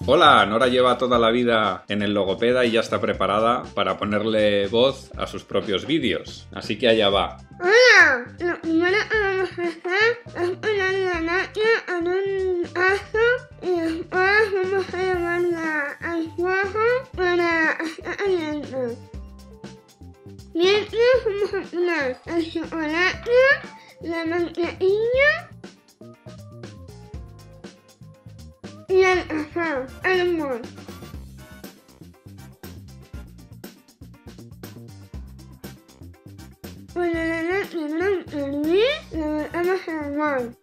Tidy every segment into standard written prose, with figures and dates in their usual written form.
Hola, Nora lleva toda la vida en el logopeda y ya está preparada para ponerle voz a sus propios vídeos. Así que allá va. Hola, lo primero que vamos a hacer es poner la láquia en un vaso y después vamos a llevarla al fuego para estar caliente. Mientras vamos a poner el chocolate, la mantequilla y el azúcar al molde. Cuando la láquia no termine, la metemos en el molde.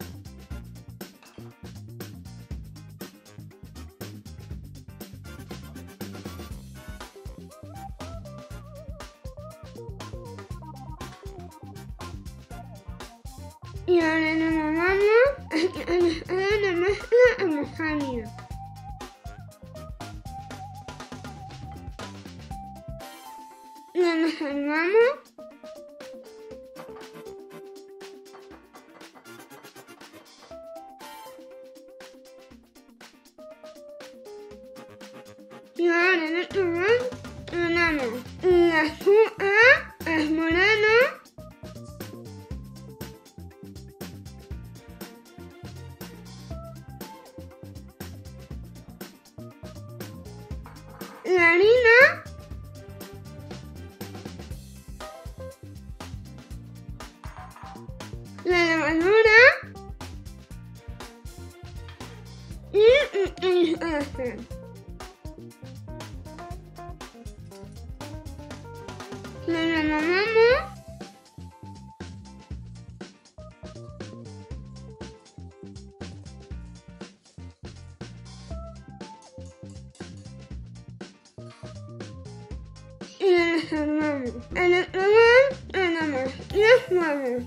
Y ahora nos vamos a hacer la mezcla homogénea. La mezclamos. Y ahora en este momento ponemos el azúcar, el moreno, la harina, la levadura y el chocolate. La removemos y la reservamos. En el lugar tenemos los huevos,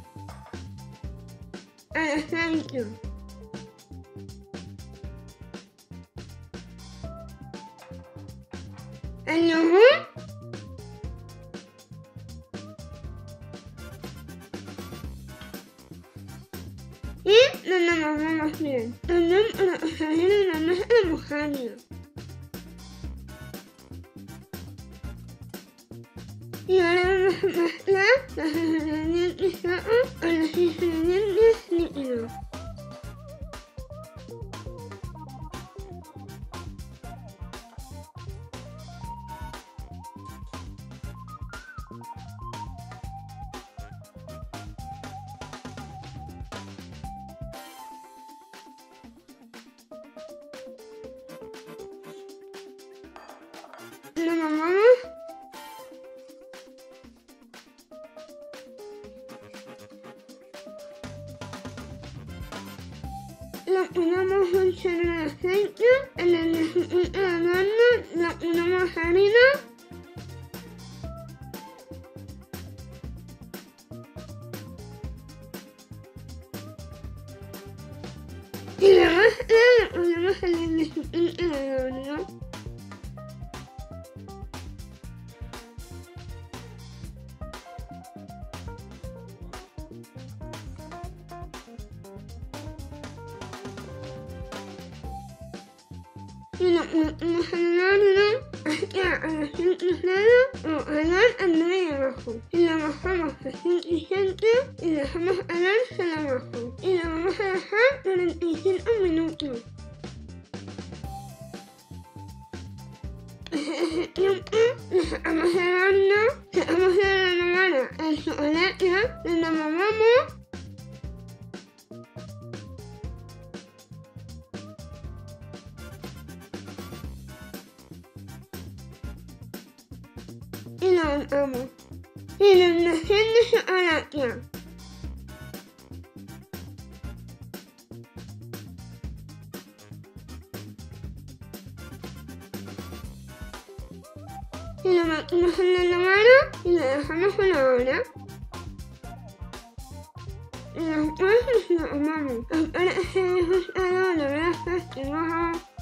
el aceite, el yogur y lo removemos bien. También para conseguir una mezcla homogénea. Y ahora vamos a mezclar los ingredientes secos con los ingredientes líquidos. Lo removemos. Lo ponemos un chorro de aceite, en el recipiente de horno le ponemos harina y la mezcla la ponemos en el recipiente de horno. Y lo metemos en el horno hasta a los 100 grados o helar al medio y abajo. Y lo bajamos a 170 y dejamos helar solo abajo. Y lo vamos a dejar 45 minutos. En ese tiempo lo sacamos del horno, sacamos de la nevera el chocolate, lo removemos. Y lo botamos. Y la inmersión de chocolate. Y lo metemos en la nevera y lo dejamos una hora. Y después nos lo tomamos. Espero que os haya gustado, lo gracias y bajo.